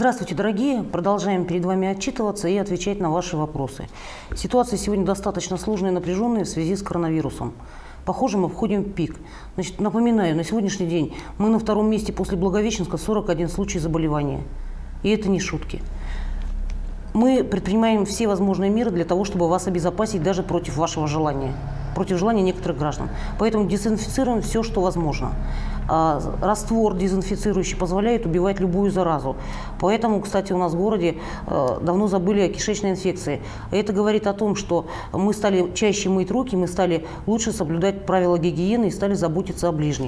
Здравствуйте, дорогие! Продолжаем перед вами отчитываться и отвечать на ваши вопросы. Ситуация сегодня достаточно сложная и напряженная в связи с коронавирусом. Похоже, мы входим в пик. Значит, напоминаю, на сегодняшний день мы на втором месте после Благовещенска, 41 случай заболевания. И это не шутки. Мы предпринимаем все возможные меры для того, чтобы вас обезопасить даже против вашего желания, против желания некоторых граждан. Поэтому дезинфицируем все, что возможно. Раствор дезинфицирующий позволяет убивать любую заразу. Поэтому, кстати, у нас в городе давно забыли о кишечной инфекции. Это говорит о том, что мы стали чаще мыть руки, мы стали лучше соблюдать правила гигиены и стали заботиться о ближних.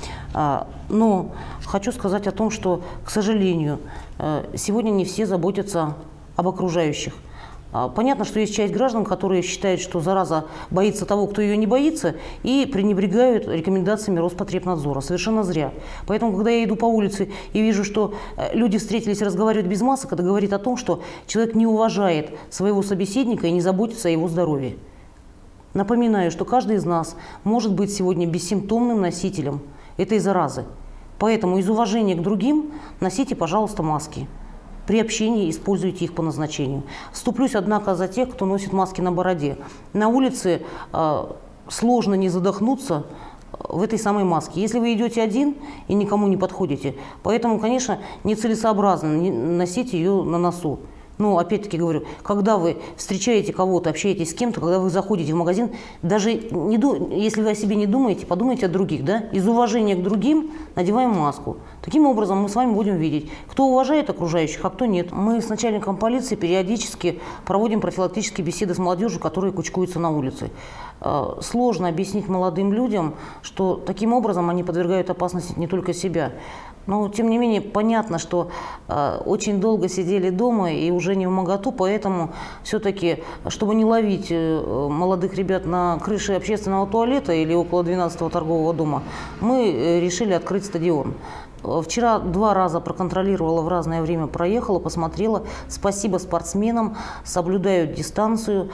Но хочу сказать о том, что, к сожалению, сегодня не все заботятся об окружающих. Понятно, что есть часть граждан, которые считают, что зараза боится того, кто ее не боится, и пренебрегают рекомендациями Роспотребнадзора. Совершенно зря. Поэтому, когда я иду по улице и вижу, что люди встретились и разговаривают без масок, это говорит о том, что человек не уважает своего собеседника и не заботится о его здоровье. Напоминаю, что каждый из нас может быть сегодня бессимптомным носителем этой заразы. Поэтому из уважения к другим носите, пожалуйста, маски. При общении используйте их по назначению. Вступлюсь, однако, за тех, кто носит маски на бороде. На улице сложно не задохнуться в этой самой маске, если вы идете один и никому не подходите. Поэтому, конечно, нецелесообразно носить ее на носу. Но, опять-таки говорю, когда вы встречаете кого-то, общаетесь с кем-то, когда вы заходите в магазин, даже если вы о себе не думаете, подумайте о других. Да? Из уважения к другим надеваем маску. Таким образом мы с вами будем видеть, кто уважает окружающих, а кто нет. Мы с начальником полиции периодически проводим профилактические беседы с молодежью, которые кучкуются на улице. Сложно объяснить молодым людям, что таким образом они подвергают опасности не только себя. Но, тем не менее, понятно, что очень долго сидели дома и уже не вмоготу, поэтому все-таки, чтобы не ловить молодых ребят на крыше общественного туалета или около 12-го торгового дома, мы решили открыть стадион. Вчера 2 раза проконтролировала, в разное время проехала, посмотрела. Спасибо спортсменам, соблюдают дистанцию.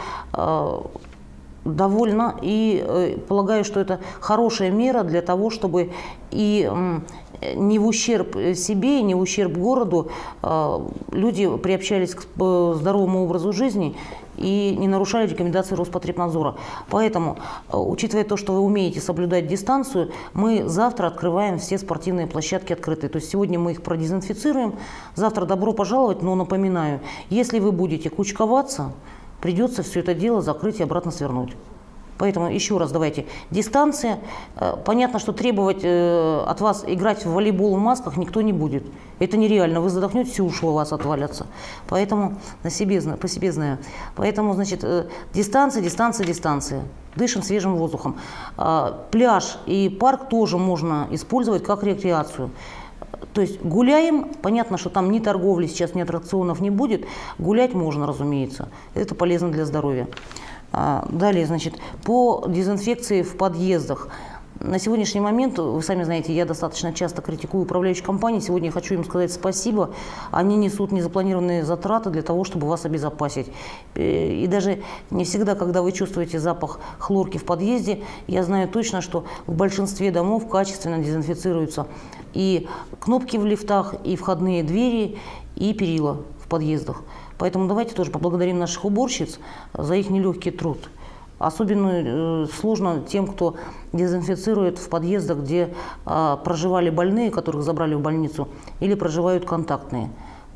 Довольна и полагаю, что это хорошая мера для того, чтобы и не в ущерб себе, и не в ущерб городу люди приобщались к здоровому образу жизни и не нарушали рекомендации Роспотребнадзора. Поэтому, учитывая то, что вы умеете соблюдать дистанцию, мы завтра открываем все спортивные площадки открытые. То есть сегодня мы их продезинфицируем, завтра добро пожаловать, но напоминаю, если вы будете кучковаться, придется все это дело закрыть и обратно свернуть. Поэтому еще раз давайте. Дистанция. Понятно, что требовать от вас играть в волейбол в масках никто не будет. Это нереально. Вы задохнетесь, и уши у вас отвалятся. Поэтому по себе знаю. Поэтому, значит, дистанция, дистанция, дистанция. Дышим свежим воздухом. Пляж и парк тоже можно использовать как рекреацию. То есть гуляем, понятно, что там ни торговли сейчас, ни аттракционов не будет. Гулять можно, разумеется. Это полезно для здоровья. Далее, значит, по дезинфекции в подъездах. На сегодняшний момент, вы сами знаете, я достаточно часто критикую управляющие компании. Сегодня я хочу им сказать спасибо. Они несут незапланированные затраты для того, чтобы вас обезопасить. И даже не всегда, когда вы чувствуете запах хлорки в подъезде, я знаю точно, что в большинстве домов качественно дезинфицируются и кнопки в лифтах, и входные двери, и перила в подъездах. Поэтому давайте тоже поблагодарим наших уборщиц за их нелегкий труд. Особенно сложно тем, кто дезинфицирует в подъездах, где проживали больные, которых забрали в больницу, или проживают контактные.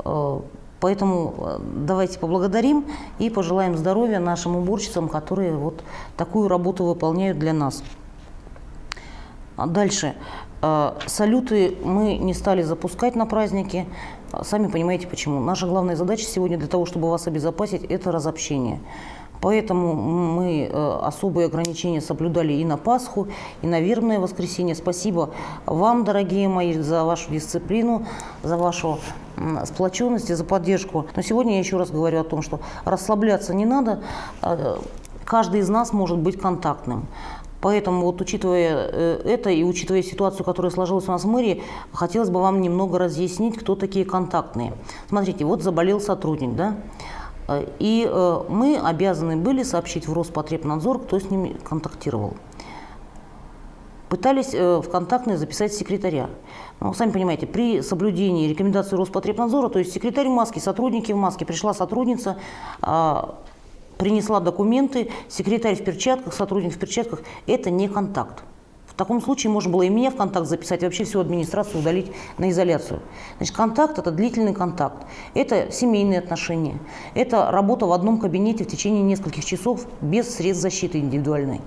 Поэтому давайте поблагодарим и пожелаем здоровья нашим уборщицам, которые вот такую работу выполняют для нас. Дальше. Салюты мы не стали запускать на праздники. Сами понимаете почему. Наша главная задача сегодня для того, чтобы вас обезопасить, это разобщение. Поэтому мы особые ограничения соблюдали и на Пасху, и на Вербное воскресенье. Спасибо вам, дорогие мои, за вашу дисциплину, за вашу сплоченность и за поддержку. Но сегодня я еще раз говорю о том, что расслабляться не надо. Каждый из нас может быть контактным. Поэтому, вот, учитывая это и учитывая ситуацию, которая сложилась у нас в мэрии, хотелось бы вам немного разъяснить, кто такие контактные. Смотрите, вот заболел сотрудник, да? И мы обязаны были сообщить в Роспотребнадзор, кто с ними контактировал. пытались в контактные записать секретаря. Ну, сами понимаете, при соблюдении рекомендаций Роспотребнадзора, то есть секретарь в маске, сотрудники в маске, пришла сотрудница, принесла документы, секретарь в перчатках, сотрудник в перчатках, это не контакт. В таком случае можно было и меня в контакт записать, и вообще всю администрацию удалить на изоляцию. Значит, контакт – это длительный контакт, это семейные отношения, это работа в одном кабинете в течение нескольких часов без средств защиты индивидуальной.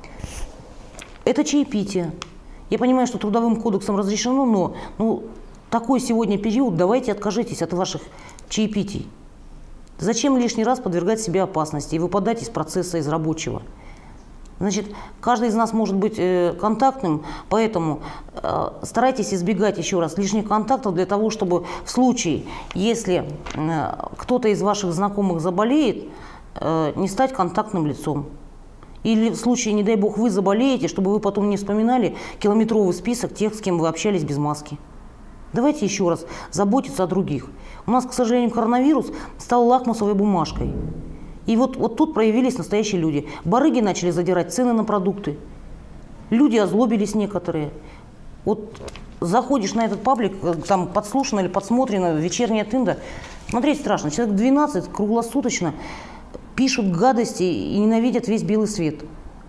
Это чаепитие. Я понимаю, что трудовым кодексом разрешено, но такой сегодня период, давайте откажитесь от ваших чаепитий. Зачем лишний раз подвергать себе опасности и выпадать из процесса, из рабочего? Значит, каждый из нас может быть контактным, поэтому старайтесь избегать еще раз лишних контактов для того, чтобы в случае, если кто-то из ваших знакомых заболеет, не стать контактным лицом. Или в случае, не дай бог, вы заболеете, чтобы вы потом не вспоминали километровый список тех, с кем вы общались без маски. Давайте еще раз заботиться о других. У нас, к сожалению, коронавирус стал лакмусовой бумажкой. И вот тут проявились настоящие люди. Барыги начали задирать цены на продукты. Люди озлобились некоторые. Вот заходишь на этот паблик, там подслушано или подсмотрено вечерняя тында, смотреть страшно. Человек 12 круглосуточно пишут гадости и ненавидят весь белый свет.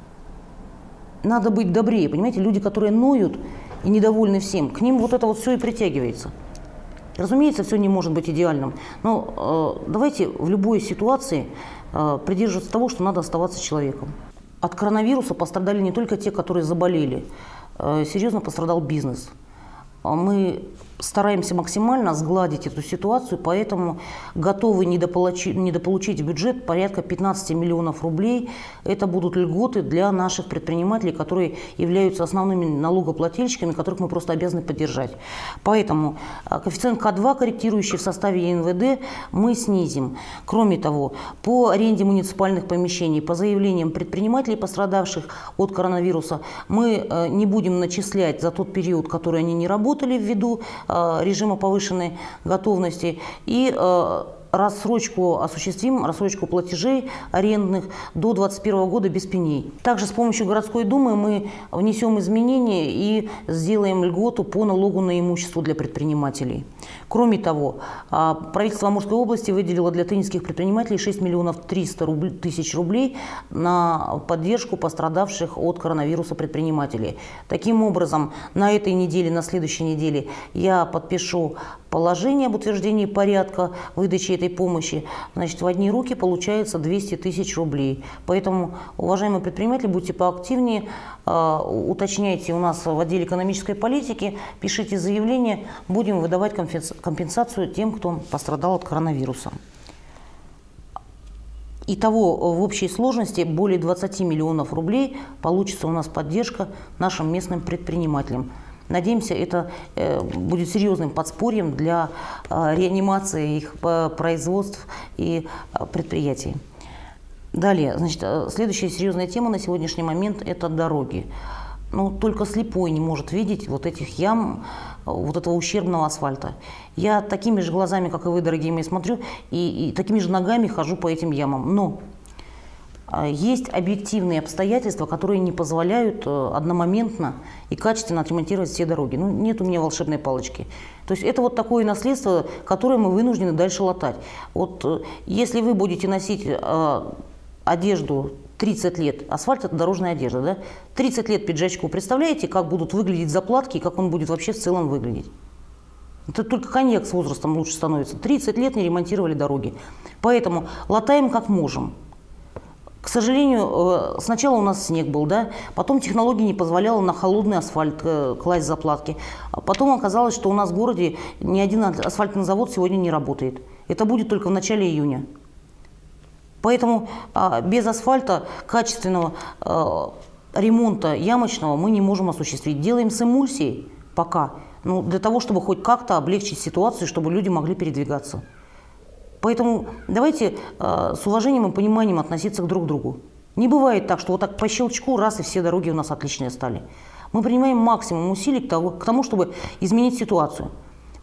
Надо быть добрее, понимаете? Люди, которые ноют и недовольны всем, к ним вот это вот все и притягивается. Разумеется, все не может быть идеальным, но давайте в любой ситуации придерживаться того, что надо оставаться человеком. От коронавируса пострадали не только те, которые заболели, серьезно пострадал бизнес. Мы стараемся максимально сгладить эту ситуацию, поэтому готовы недополучить в бюджет порядка 15 миллионов рублей. Это будут льготы для наших предпринимателей, которые являются основными налогоплательщиками, которых мы просто обязаны поддержать. Поэтому коэффициент К2, корректирующий в составе ЕНВД, мы снизим. Кроме того, по аренде муниципальных помещений, по заявлениям предпринимателей, пострадавших от коронавируса, мы не будем начислять за тот период, который они не работали ввиду режима повышенной готовности, и рассрочку осуществим, рассрочку платежей арендных до 2021 года без пеней. Также с помощью городской думы мы внесем изменения и сделаем льготу по налогу на имущество для предпринимателей. Кроме того, правительство Амурской области выделило для теннисских предпринимателей 6 миллионов 300 тысяч рублей на поддержку пострадавших от коронавируса предпринимателей. Таким образом, на этой неделе, на следующей неделе я подпишу положение об утверждении порядка выдачи этой помощи. Значит, в одни руки получается 200 тысяч рублей. Поэтому, уважаемые предприниматели, будьте поактивнее, уточняйте у нас в отделе экономической политики, пишите заявление, будем выдавать компенсацию тем, кто пострадал от коронавируса. Итого в общей сложности более 20 миллионов рублей получится у нас поддержка нашим местным предпринимателям. Надеемся, это будет серьезным подспорьем для реанимации их производств и предприятий. Далее, значит, следующая серьезная тема на сегодняшний момент – это дороги. Ну, только слепой не может видеть вот этих ям, вот этого ущербного асфальта. Я такими же глазами, как и вы, дорогие мои, смотрю, и такими же ногами хожу по этим ямам. Но есть объективные обстоятельства, которые не позволяют одномоментно и качественно отремонтировать все дороги. Ну, нет у меня волшебной палочки. То есть это вот такое наследство, которое мы вынуждены дальше латать. Вот если вы будете носить одежду 30 лет, асфальт – это дорожная одежда, да? 30 лет пиджачку, представляете, как будут выглядеть заплатки и как он будет вообще в целом выглядеть? Это только коньяк с возрастом лучше становится. 30 лет не ремонтировали дороги. Поэтому латаем как можем. К сожалению, сначала у нас снег был, да? Потом технология не позволяла на холодный асфальт класть заплатки. Потом оказалось, что у нас в городе ни один асфальтный завод сегодня не работает. Это будет только в начале июня. Поэтому без асфальта качественного ремонта ямочного мы не можем осуществить. Делаем с эмульсией пока, ну, для того, чтобы хоть как-то облегчить ситуацию, чтобы люди могли передвигаться. Поэтому давайте с уважением и пониманием относиться друг к другу. Не бывает так, что вот так по щелчку раз и все дороги у нас отличные стали. Мы принимаем максимум усилий к тому, чтобы изменить ситуацию.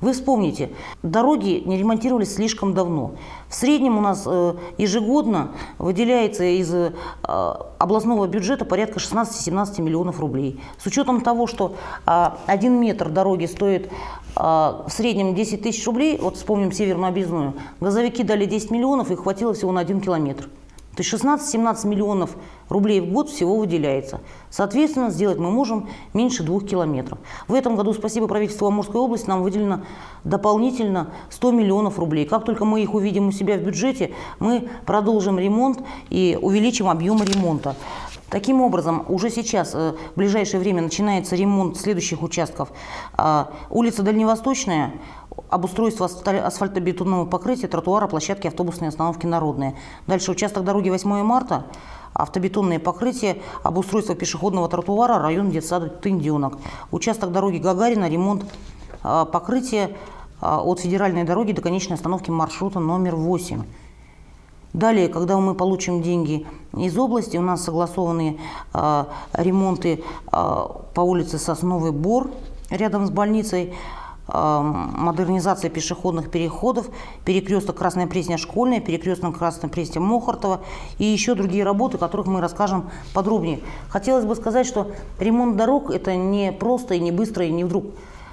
Вы вспомните, дороги не ремонтировались слишком давно. В среднем у нас ежегодно выделяется из областного бюджета порядка 16-17 миллионов рублей. С учетом того, что 1 метр дороги стоит в среднем 10 тысяч рублей, вот вспомним Северную Объездную, газовики дали 10 миллионов и хватило всего на 1 километр. То есть 16-17 миллионов рублей в год всего выделяется. Соответственно, сделать мы можем меньше 2 километров. В этом году, спасибо правительству Амурской области, нам выделено дополнительно 100 миллионов рублей. Как только мы их увидим у себя в бюджете, мы продолжим ремонт и увеличим объемы ремонта. Таким образом, уже сейчас, в ближайшее время, начинается ремонт следующих участков. Улица Дальневосточная, обустройство асфальтобетонного покрытия, тротуара, площадки автобусной остановки Народная. Дальше участок дороги 8 марта, автобетонное покрытие, обустройство пешеходного тротуара, район детсада Тынденок. Участок дороги Гагарина, ремонт покрытия от федеральной дороги до конечной остановки маршрута номер 8. Далее, когда мы получим деньги из области, у нас согласованы ремонты по улице Сосновый Бор, рядом с больницей, модернизация пешеходных переходов, перекресток Красная Пресня Школьная, перекресток Красная Пресня Мохортова и еще другие работы, о которых мы расскажем подробнее. Хотелось бы сказать, что ремонт дорог – это не просто и не быстро, и не вдруг.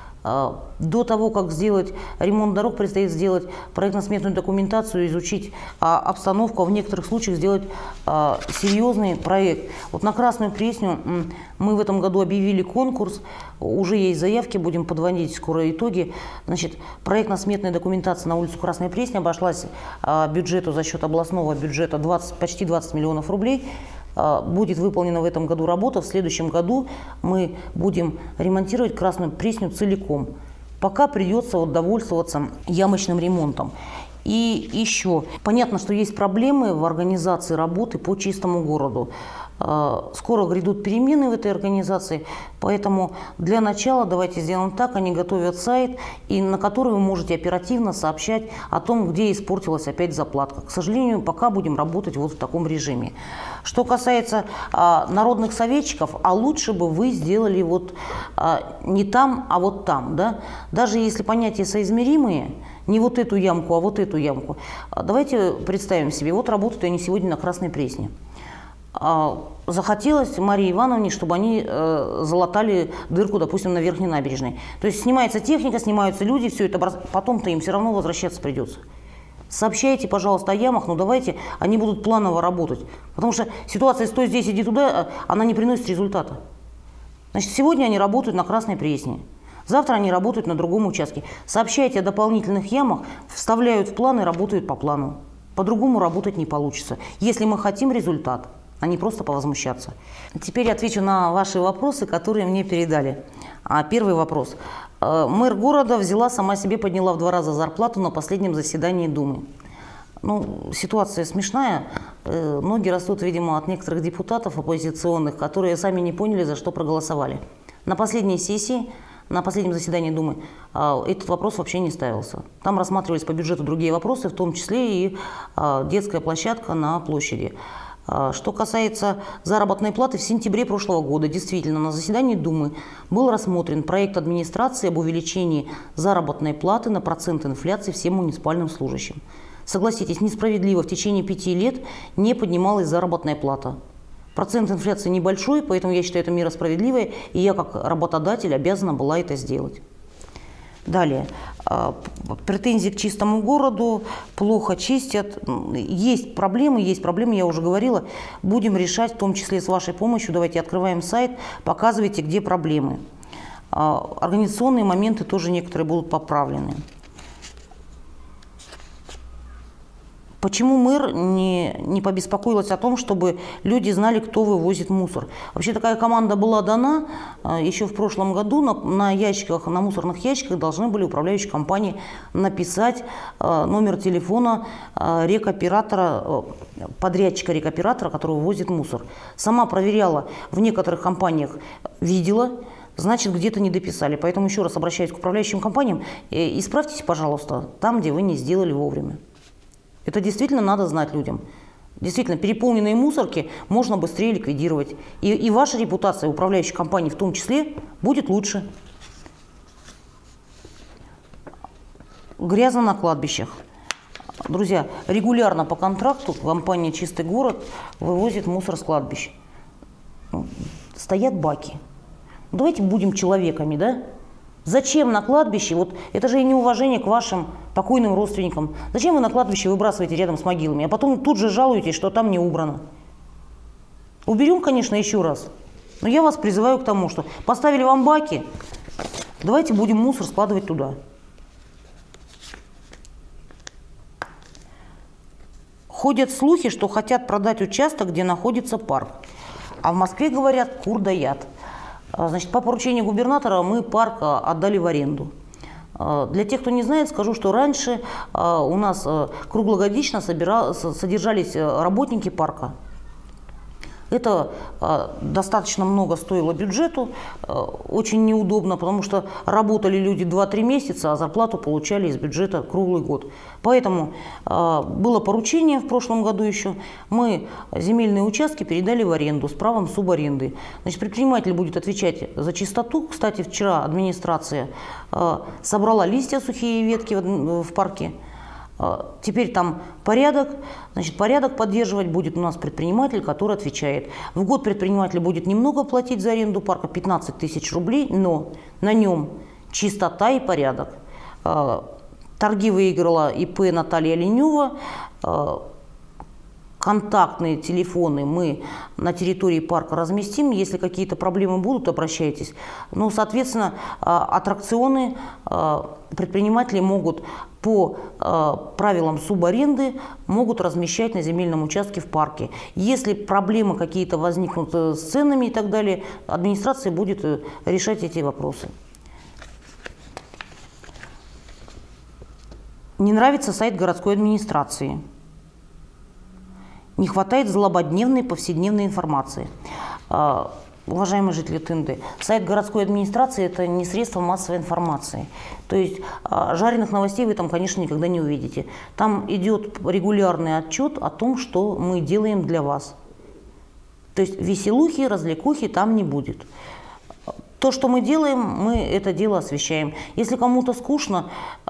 До того, как сделать ремонт дорог, предстоит сделать проектно-сметную документацию, изучить обстановку, а в некоторых случаях сделать серьезный проект. Вот на Красную Пресню мы в этом году объявили конкурс, уже есть заявки, будем подводить скоро итоги. Значит, проектно-сметная документация на улицу Красная Пресня обошлась бюджету за счет областного бюджета почти 20 миллионов рублей. Будет выполнена в этом году работа, в следующем году мы будем ремонтировать Красную Пресню целиком. Пока придется довольствоваться ямочным ремонтом. И еще, понятно, что есть проблемы в организации работы по чистому городу. Скоро грядут перемены в этой организации, поэтому для начала давайте сделаем так, они готовят сайт, и на который вы можете оперативно сообщать о том, где испортилась опять заплатка. К сожалению, пока будем работать вот в таком режиме. Что касается народных советчиков, а лучше бы вы сделали вот не там, а вот там, да? Даже если понятия соизмеримые, не вот эту ямку, а вот эту ямку. Давайте представим себе, вот работают они сегодня на Красной Пресне. Захотелось Марии Ивановне, чтобы они залатали дырку, допустим, на Верхней набережной. То есть снимается техника, снимаются люди, все это, потом-то им все равно возвращаться придется. Сообщайте, пожалуйста, о ямах, но давайте они будут планово работать. Потому что ситуация «стой здесь, иди туда», она не приносит результата. Значит, сегодня они работают на Красной Пресне. Завтра они работают на другом участке. Сообщайте о дополнительных ямах, вставляют в план и работают по плану. По-другому работать не получится, если мы хотим результат, а не просто повозмущаться. Теперь отвечу на ваши вопросы, которые мне передали. Первый вопрос. Мэр города взяла, сама себе подняла в 2 раза зарплату на последнем заседании Думы. Ну, ситуация смешная. Ноги растут, видимо, от некоторых депутатов оппозиционных, которые сами не поняли, за что проголосовали. На последней сессии, на последнем заседании Думы этот вопрос вообще не ставился. Там рассматривались по бюджету другие вопросы, в том числе и детская площадка на площади. Что касается заработной платы, в сентябре прошлого года действительно на заседании Думы был рассмотрен проект администрации об увеличении заработной платы на процент инфляции всем муниципальным служащим. Согласитесь, несправедливо, в течение 5 лет не поднималась заработная плата. Процент инфляции небольшой, поэтому я считаю, это мера справедливая, и я как работодатель обязана была это сделать. Далее. Претензии к чистому городу, плохо чистят. Есть проблемы, я уже говорила. Будем решать, в том числе с вашей помощью. Давайте открываем сайт, показывайте, где проблемы. Организационные моменты тоже некоторые будут поправлены. Почему мэр не побеспокоилась о том, чтобы люди знали, кто вывозит мусор? Вообще такая команда была дана еще в прошлом году. На ящиках, на мусорных ящиках должны были управляющие компании написать номер телефона рекоператора, подрядчика рекоператора, который вывозит мусор. Сама проверяла, в некоторых компаниях видела, значит, где-то не дописали. Поэтому еще раз обращаюсь к управляющим компаниям. Исправьтесь, пожалуйста, там, где вы не сделали вовремя. Это действительно надо знать людям. Действительно, переполненные мусорки можно быстрее ликвидировать. И ваша репутация управляющей компании в том числе будет лучше. Грязно на кладбищах. Друзья, регулярно по контракту компания «Чистый город» вывозит мусор с кладбищ. Стоят баки. Давайте будем человеками, да? Зачем на кладбище, вот это же и неуважение к вашим покойным родственникам. Зачем вы на кладбище выбрасываете рядом с могилами, а потом тут же жалуетесь, что там не убрано? Уберем, конечно, еще раз. Но я вас призываю к тому, что поставили вам баки, давайте будем мусор складывать туда. Ходят слухи, что хотят продать участок, где находится парк. А в Москве говорят, кур да яд. Значит, по поручению губернатора мы парк отдали в аренду. Для тех, кто не знает, скажу, что раньше у нас круглогодично содержались работники парка. Это достаточно много стоило бюджету, очень неудобно, потому что работали люди 2-3 месяца, а зарплату получали из бюджета круглый год. Поэтому было поручение в прошлом году еще, мы земельные участки передали в аренду с правом субаренды. Значит, предприниматель будет отвечать за чистоту. Кстати, вчера администрация собрала листья, сухие ветки в парке. Теперь там порядок, значит, порядок поддерживать будет у нас предприниматель, который отвечает. В год предприниматель будет немного платить за аренду парка, 15 тысяч рублей, но на нем чистота и порядок. Торги выиграла ИП Наталья Ленева. Контактные телефоны мы на территории парка разместим. Если какие-то проблемы будут, обращайтесь. Ну, соответственно, аттракционы предприниматели могут по правилам субаренды могут размещать на земельном участке в парке. Если проблемы какие-то возникнут с ценами и так далее, администрация будет решать эти вопросы. Не нравится сайт городской администрации. Не хватает злободневной повседневной информации. Уважаемые жители Тынды, сайт городской администрации – это не средство массовой информации. То есть жареных новостей вы там, конечно, никогда не увидите. Там идет регулярный отчет о том, что мы делаем для вас. То есть веселухи, развлекухи там не будет. То, что мы делаем, мы это дело освещаем. Если кому-то скучно,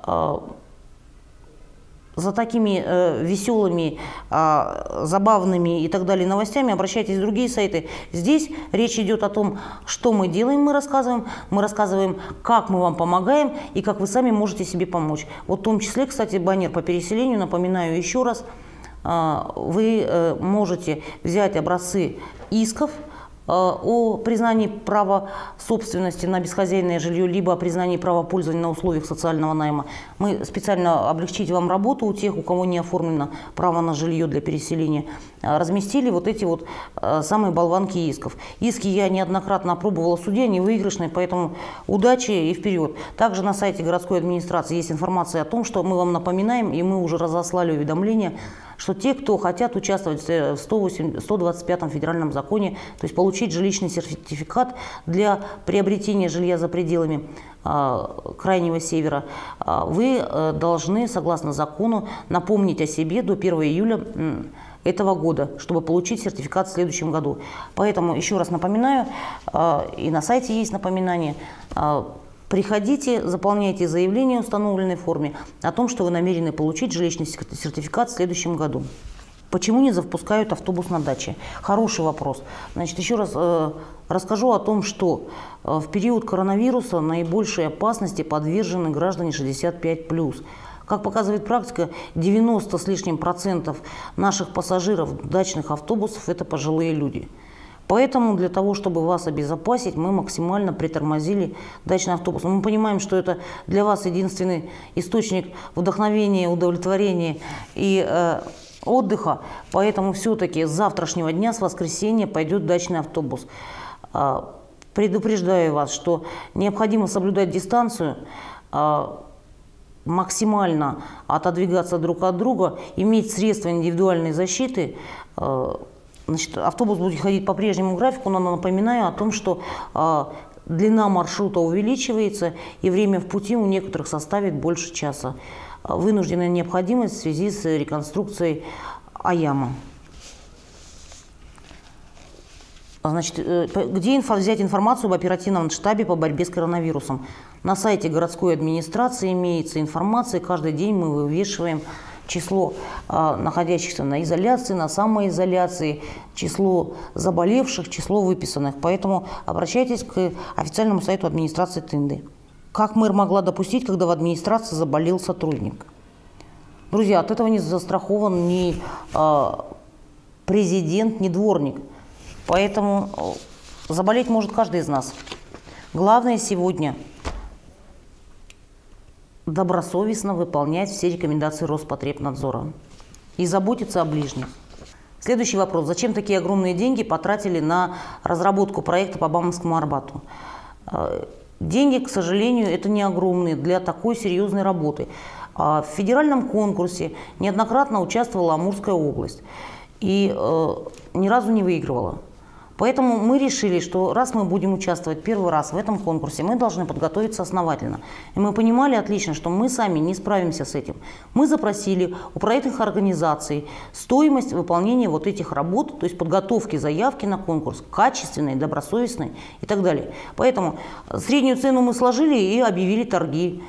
за такими веселыми, забавными и так далее новостями обращайтесь в другие сайты. Здесь речь идет о том, что мы делаем, мы рассказываем, как мы вам помогаем и как вы сами можете себе помочь. Вот в том числе, кстати, баннер по переселению, напоминаю еще раз, вы можете взять образцы исков о признании права собственности на бесхозяйное жилье, либо о признании права пользования на условиях социального найма. Мы специально облегчить вам работу у тех, у кого не оформлено право на жилье для переселения, разместили вот эти вот самые болванки исков. Иски я неоднократно опробовала в суде, они выигрышные, поэтому удачи и вперед. Также на сайте городской администрации есть информация о том, что мы вам напоминаем, и мы уже разослали уведомления, что те, кто хотят участвовать в 125-м федеральном законе, то есть получить жилищный сертификат для приобретения жилья за пределами Крайнего Севера, вы должны, согласно закону, напомнить о себе до 1 июля этого года, чтобы получить сертификат в следующем году. Поэтому еще раз напоминаю, и на сайте есть напоминание, приходите, заполняйте заявление в установленной форме о том, что вы намерены получить жилищный сертификат в следующем году. Почему не запускают автобус на даче? Хороший вопрос. Значит, еще раз расскажу о том, что в период коронавируса наибольшей опасности подвержены граждане 65+. Как показывает практика, 90 с лишним % наших пассажиров дачных автобусов – это пожилые люди. Поэтому для того, чтобы вас обезопасить, мы максимально притормозили дачный автобус. Мы понимаем, что это для вас единственный источник вдохновения, удовлетворения и отдыха. Поэтому все-таки с завтрашнего дня, с воскресенья, пойдет дачный автобус. Предупреждаю вас, что необходимо соблюдать дистанцию, максимально отодвигаться друг от друга, иметь средства индивидуальной защиты. Значит, автобус будет ходить по прежнему графику, но напоминаю о том, что длина маршрута увеличивается, и время в пути у некоторых составит больше часа. Вынужденная необходимость в связи с реконструкцией АЯМа. Значит, где взять информацию об оперативном штабе по борьбе с коронавирусом? На сайте городской администрации имеется информация. Каждый день мы вывешиваем число находящихся на изоляции, на самоизоляции, число заболевших, число выписанных. Поэтому обращайтесь к официальному сайту администрации Тынды. Как мэр могла допустить, когда в администрации заболел сотрудник? Друзья, от этого не застрахован ни президент, ни дворник. Поэтому заболеть может каждый из нас. Главное сегодня добросовестно выполнять все рекомендации Роспотребнадзора и заботиться о ближних. Следующий вопрос. Зачем такие огромные деньги потратили на разработку проекта по Бауманскому Арбату? Деньги, к сожалению, это не огромные для такой серьезной работы. В федеральном конкурсе неоднократно участвовала Амурская область и ни разу не выигрывала. Поэтому мы решили, что раз мы будем участвовать первый раз в этом конкурсе, мы должны подготовиться основательно. И мы понимали отлично, что мы сами не справимся с этим. Мы запросили у проектных организаций стоимость выполнения вот этих работ, то есть подготовки заявки на конкурс, качественной, добросовестной и так далее. Поэтому среднюю цену мы сложили и объявили торги.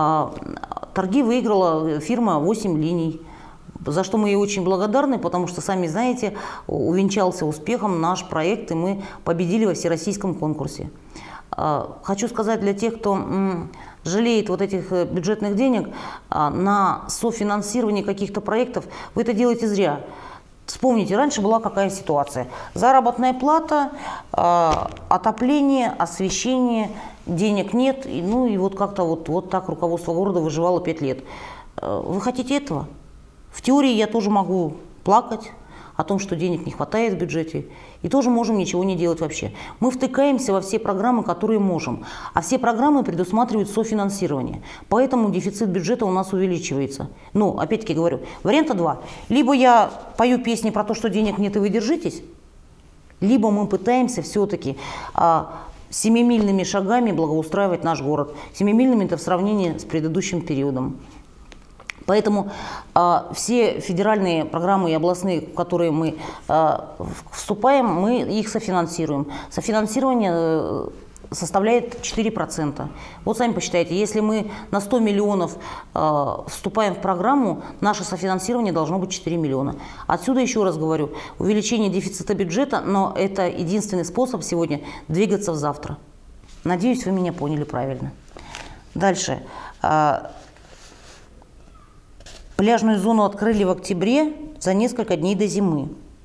Торги выиграла фирма «8 линий». За что мы ей очень благодарны, потому что, сами знаете, увенчался успехом наш проект, и мы победили во всероссийском конкурсе. Хочу сказать для тех, кто жалеет вот этих бюджетных денег на софинансирование каких-то проектов, вы это делаете зря. Вспомните, раньше была какая ситуация. Заработная плата, отопление, освещение, денег нет. Ну и вот как-то вот так руководство города выживало 5 лет. Вы хотите этого? В теории я тоже могу плакать о том, что денег не хватает в бюджете, и тоже можем ничего не делать вообще. Мы втыкаемся во все программы, которые можем, а все программы предусматривают софинансирование. Поэтому дефицит бюджета у нас увеличивается. Но, опять-таки говорю, варианта 2. Либо я пою песни про то, что денег нет и вы держитесь, либо мы пытаемся все-таки семимильными шагами благоустраивать наш город. Семимильными-то в сравнении с предыдущим периодом. Поэтому все федеральные программы и областные, в которые мы вступаем, мы их софинансируем. Софинансирование составляет 4%. Вот сами посчитайте, если мы на 100 миллионов вступаем в программу, наше софинансирование должно быть 4 миллиона. Отсюда еще раз говорю, увеличение дефицита бюджета, но это единственный способ сегодня двигаться в завтра. Надеюсь, вы меня поняли правильно. Дальше. Пляжную зону открыли в октябре за несколько дней до зимы.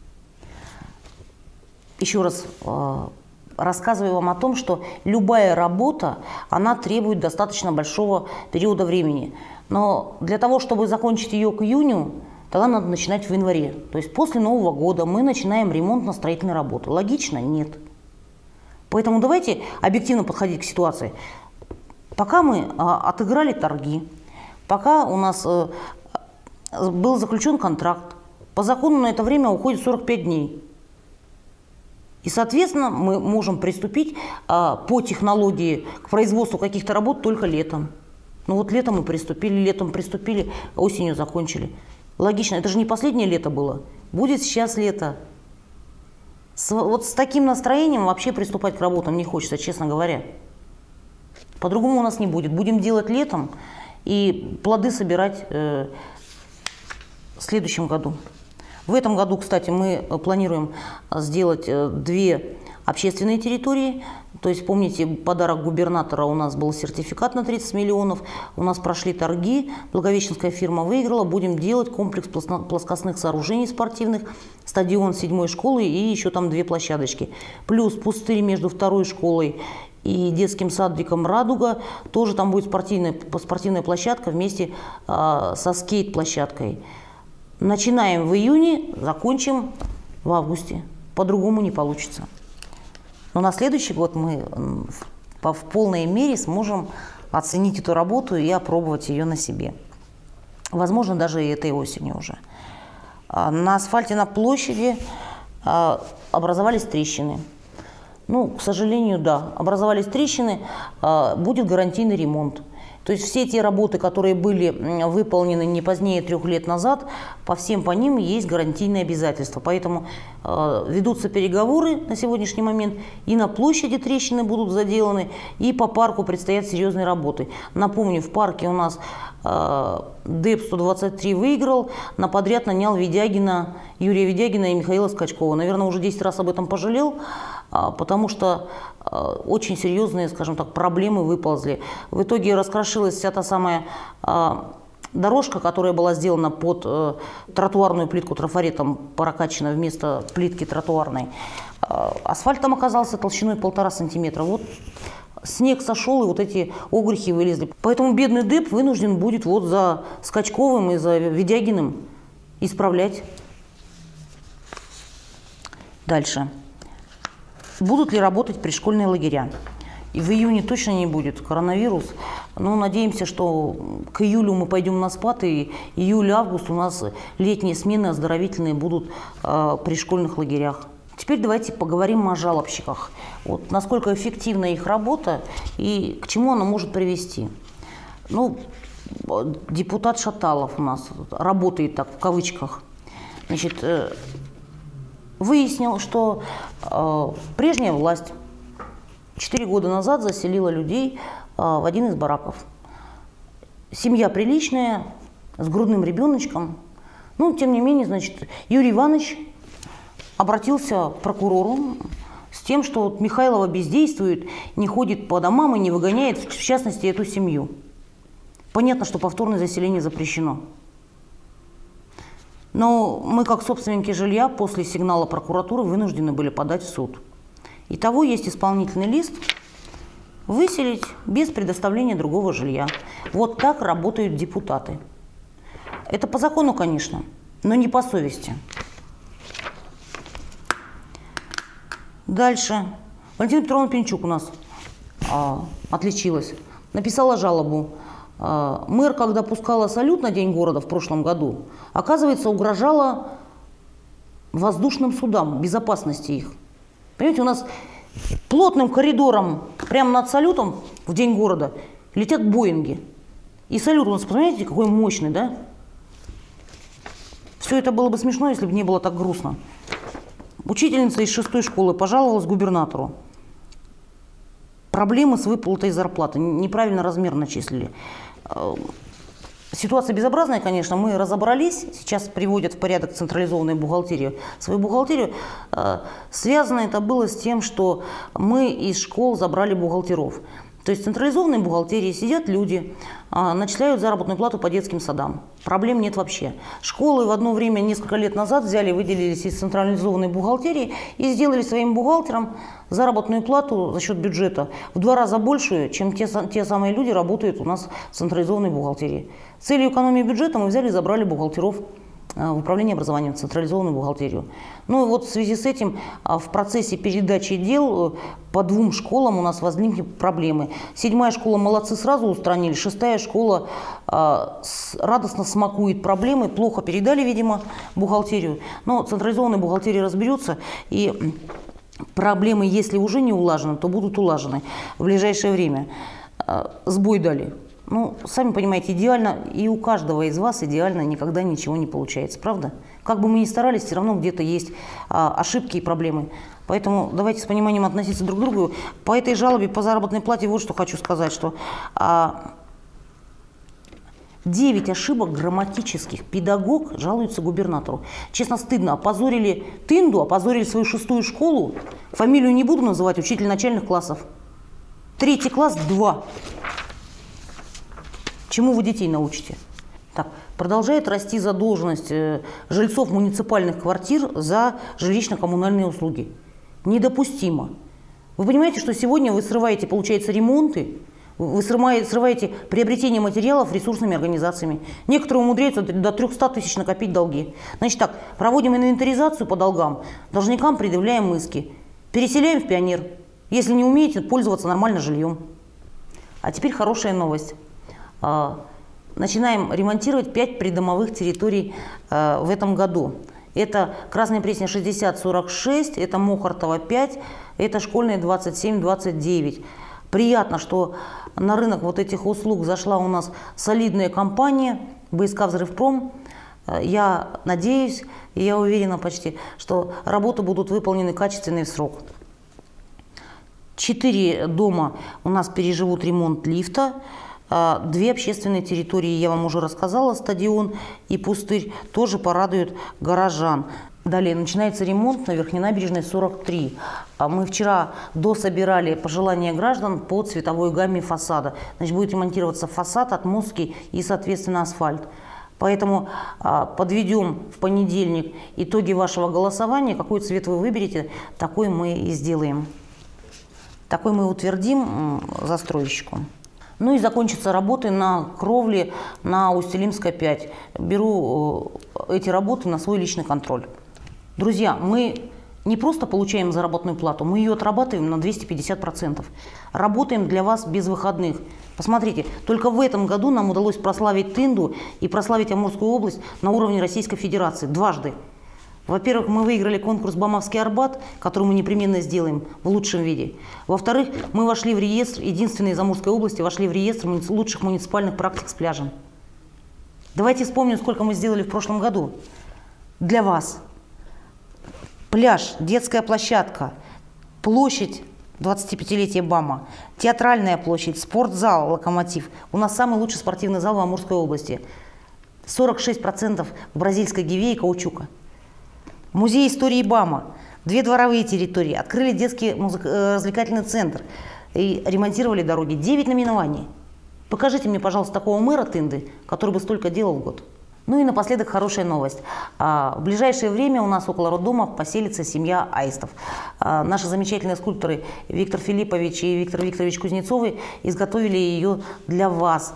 Еще раз рассказываю вам о том, что любая работа, она требует достаточно большого периода времени. Но для того, чтобы закончить ее к июню, тогда надо начинать в январе. То есть после Нового года мы начинаем ремонтно-строительные работы. Логично? Нет. Поэтому давайте объективно подходить к ситуации. Пока мы отыграли торги, пока у нас был заключен контракт, по закону на это время уходит 45 дней. И, соответственно, мы можем приступить по технологии к производству каких-то работ только летом. Ну вот летом приступили, осенью закончили. Логично, это же не последнее лето было. Будет сейчас лето. Вот с таким настроением вообще приступать к работам не хочется, честно говоря. По-другому у нас не будет. Будем делать летом и плоды собирать в следующем году. В этом году, кстати, мы планируем сделать 2 общественные территории. То есть, помните, подарок губернатора у нас был сертификат на 30 миллионов. У нас прошли торги, Благовещенская фирма выиграла. Будем делать комплекс плоскостных сооружений спортивных, стадион 7-й школы и еще там 2 площадочки. Плюс пустырь между 2-й школой и детским садиком «Радуга». Тоже там будет спортивная площадка вместе со скейт-площадкой. Начинаем в июне, закончим в августе. По-другому не получится. Но на следующий год мы в полной мере сможем оценить эту работу и опробовать ее на себе. Возможно, даже и этой осенью уже. На асфальте на площади образовались трещины. Ну, к сожалению, да, образовались трещины, будет гарантийный ремонт. То есть все те работы, которые были выполнены не позднее 3 лет назад, по ним есть гарантийные обязательства. Поэтому ведутся переговоры на сегодняшний момент, и на площади трещины будут заделаны, и по парку предстоят серьезные работы. Напомню, в парке у нас ДЭП-123 выиграл, на подряд нанял Юрия Ведягина и Михаила Скачкова. Наверное, уже 10 раз об этом пожалел, потому что очень серьезные, скажем так, проблемы выползли. В итоге раскрошилась вся та самая дорожка, которая была сделана под тротуарную плитку трафаретом, прокачана вместо плитки тротуарной. Асфальт там оказался толщиной 1,5 сантиметра. Вот снег сошел, и вот эти огрехи вылезли. Поэтому бедный ДЭП вынужден будет вот за Скачковым и за Ведягиным исправлять. Дальше. Будут ли работать пришкольные лагеря? И в июне точно не будет коронавирус. Но надеемся, что к июлю мы пойдем на спад, и июль-август у нас летние смены оздоровительные будут при школьных лагерях. Теперь давайте поговорим о жалобщиках. Вот, насколько эффективна их работа и к чему она может привести. Ну, депутат Шаталов у нас работает так, в кавычках. Значит, выяснил, что прежняя власть 4 года назад заселила людей в один из бараков. Семья приличная, с грудным ребеночком. Ну, тем не менее, значит, Юрий Иванович обратился к прокурору с тем, что вот Михайлова бездействует, не ходит по домам и не выгоняет, в частности, эту семью. Понятно, что повторное заселение запрещено. Но мы, как собственники жилья, после сигнала прокуратуры вынуждены были подать в суд. Итого есть исполнительный лист выселить без предоставления другого жилья. Вот так работают депутаты. Это по закону, конечно, но не по совести. Дальше. Валентина Петровна Пинчук у нас отличилась. Написала жалобу. Мэр, когда пускала салют на День города в прошлом году, оказывается, угрожала воздушным судам, безопасности их. Понимаете, у нас плотным коридором прямо над салютом в День города летят Боинги. И салют у нас, посмотрите, какой мощный, да? Все это было бы смешно, если бы не было так грустно. Учительница из 6-й школы пожаловалась губернатору. Проблемы с выплатой зарплаты, неправильно размер начислили. Ситуация безобразная, конечно, мы разобрались, сейчас приводят в порядок централизованную бухгалтерию. Свою бухгалтерию связано это было с тем, что мы из школ забрали бухгалтеров. То есть в централизованной бухгалтерии сидят люди, начисляют заработную плату по детским садам. Проблем нет вообще. Школы в одно время, несколько лет назад, взяли, выделились из централизованной бухгалтерии и сделали своим бухгалтерам заработную плату за счет бюджета в 2 раза большую, чем те самые люди работают у нас в централизованной бухгалтерии. С целью экономии бюджета мы взяли и забрали бухгалтеров в управление образованием, в централизованную бухгалтерию. Ну и вот в связи с этим в процессе передачи дел по 2 школам у нас возникли проблемы. 7-я школа молодцы, сразу устранили, 6-я школа радостно смакует проблемы, плохо передали, видимо, бухгалтерию. Но централизованная бухгалтерия разберется, и проблемы, если уже не улажены, то будут улажены в ближайшее время. Сбой дали. Ну, сами понимаете, идеально, и у каждого из вас идеально никогда ничего не получается, правда? Как бы мы ни старались, все равно где-то есть ошибки и проблемы. Поэтому давайте с пониманием относиться друг к другу. По этой жалобе, по заработной плате, вот что хочу сказать, что 9 ошибок грамматических педагог жалуется губернатору. Честно, стыдно. Опозорили Тынду, опозорили свою 6-ю школу. Фамилию не буду называть, учитель начальных классов. 3-й класс 2. Чему вы детей научите? Так, продолжает расти задолженность жильцов муниципальных квартир за жилищно-коммунальные услуги. Недопустимо. Вы понимаете, что сегодня вы срываете, получается, ремонты, вы срываете приобретение материалов ресурсными организациями. Некоторые умудряются до 300 тысяч накопить долги. Значит так, проводим инвентаризацию по долгам, должникам предъявляем иски, переселяем в Пионер, если не умеете пользоваться нормально жильем. А теперь хорошая новость. Начинаем ремонтировать 5 придомовых территорий в этом году. Это Красная Пресня 60-46, это Мохортова 5, это Школьная 27-29. Приятно, что на рынок вот этих услуг зашла у нас солидная компания БСК «Взрывпром». Я надеюсь, и я уверена почти, что работы будут выполнены качественно и в срок. 4 дома у нас переживут ремонт лифта. 2 общественные территории, я вам уже рассказала, стадион и пустырь, тоже порадуют горожан. Далее начинается ремонт на Верхней набережной 43. Мы вчера дособирали пожелания граждан по цветовой гамме фасада. Значит, будет ремонтироваться фасад, отмостки и, соответственно, асфальт. Поэтому подведем в понедельник итоги вашего голосования. Какой цвет вы выберете, такой мы и сделаем. Такой мы утвердим застройщику. Ну и закончатся работы на кровле на Устилимская 5. Беру эти работы на свой личный контроль. Друзья, мы не просто получаем заработную плату, мы ее отрабатываем на 250%. Работаем для вас без выходных. Посмотрите, только в этом году нам удалось прославить Тынду и прославить Амурскую область на уровне Российской Федерации дважды. Во-первых, мы выиграли конкурс «Бамовский Арбат», который мы непременно сделаем в лучшем виде. Во-вторых, мы вошли в реестр, единственные из Амурской области, вошли в реестр лучших муниципальных практик с пляжем. Давайте вспомним, сколько мы сделали в прошлом году для вас. Пляж, детская площадка, площадь 25-летия БАМа, театральная площадь, спортзал «Локомотив». У нас самый лучший спортивный зал в Амурской области. 46% бразильской гивеи и каучука. Музей истории БАМа, 2 дворовые территории, открыли детский развлекательный центр и ремонтировали дороги. 9 наименований. Покажите мне, пожалуйста, такого мэра Тынды, который бы столько делал в год. Ну и напоследок хорошая новость. В ближайшее время у нас около роддома поселится семья аистов. Наши замечательные скульпторы Виктор Филиппович и Виктор Викторович Кузнецовы изготовили ее для вас.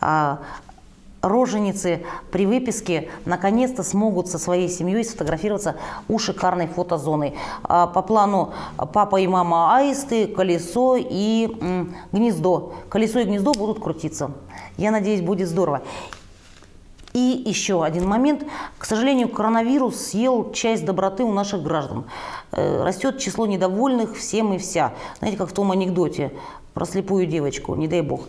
Роженицы при выписке наконец-то смогут со своей семьей сфотографироваться у шикарной фотозоны. По плану папа и мама аисты, колесо и гнездо. Колесо и гнездо будут крутиться. Я надеюсь, будет здорово. И еще один момент. К сожалению, коронавирус съел часть доброты у наших граждан. Растет число недовольных всем и вся. Знаете, как в том анекдоте про слепую девочку, не дай бог.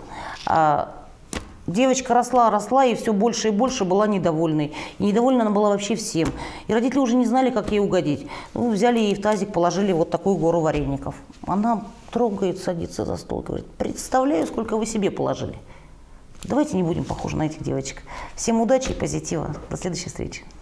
Девочка росла, и все больше и больше была недовольной. И недовольна она была вообще всем. И родители уже не знали, как ей угодить. Ну, взяли ей в тазик, положили вот такую гору вареников. Она трогает, садится за стол, говорит: представляю, сколько вы себе положили. Давайте не будем похожи на этих девочек. Всем удачи и позитива. До следующей встречи.